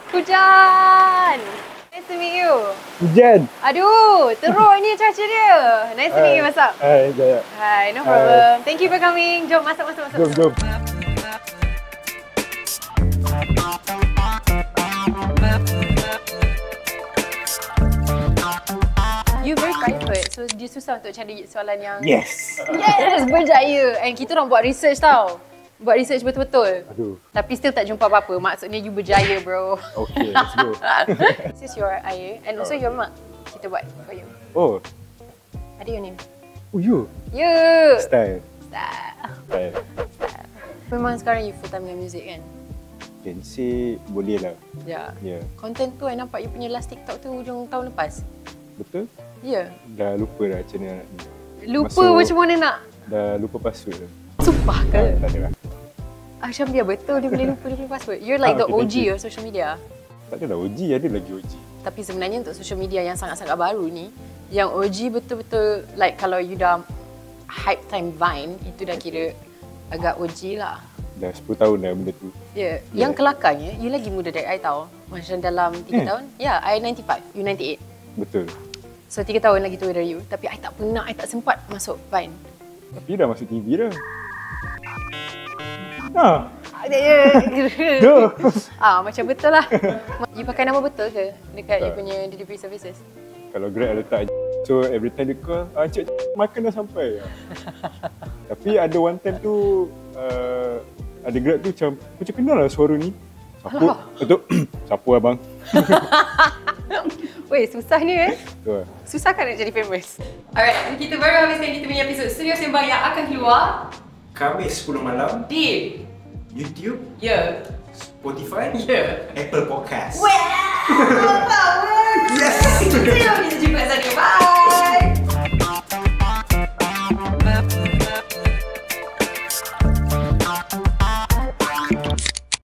Hujan! Nice to meet you. Hujan. Aduh, teruk ni cuaca dia. Nice to meet you, what's up? Hai, Jaya. Hi, no problem. Thank you for coming. Jom, masuk. Jom. You very private, so dia susah untuk cari soalan yang... Yes, berjaya. And kita orang buat research tau. Buat research betul-betul. Aduh. Tapi still tak jumpa apa-apa. Maksudnya you berjaya, bro. Okay, let's go. This is your ayah and also your mak. Kita buat for you. Oh. Ada your name? Oh, you? You. Style. Style. Memang sekarang you full time dengan music kan? Can say boleh lah. Ya. Ya. Content tu I nampak you punya last TikTok tu hujung tahun lepas. Betul? Ya. Dah lupa dah macam mana nak ni. Lupa macam mana nak? Dah lupa password dah. Sumpah ke? Tak ada lah. Macam dia betul dia boleh lupa dia punya password. You're like the OG of social media. Tak ada lah OG, ada lagi OG. Tapi sebenarnya untuk social media yang sangat-sangat baru ni, yang OG betul-betul like kalau you dah hype time Vine, itu dah kira agak OG lah. Dah 10 tahun dah benda tu. Ya, yang kelakarnya, you lagi muda dari I tau. Macam dalam 3 tahun. Ya, I 95, you 98. Betul. So 3 tahun lagi tua dari you. Tapi I tak pernah, I tak sempat masuk Vine. Tapi dah masuk TV dah. Ha. Macam betul lah. You pakai nama betul ke dekat you punya delivery services? Kalau Grab letak so every time dia call, cik makan dah sampai. Tapi ada one time tu ada Grab tu macam kenal lah suara ni. Siapa? Betul. Siapa abang? Weh, susah ni Betul. Susah kan nak jadi famous? Alright, kita baru habiskan kita punya episod Studio Sembang yang akan keluar Khamis 10 malam di YouTube, Ya. Spotify, Ya. Apple Podcast. Wow!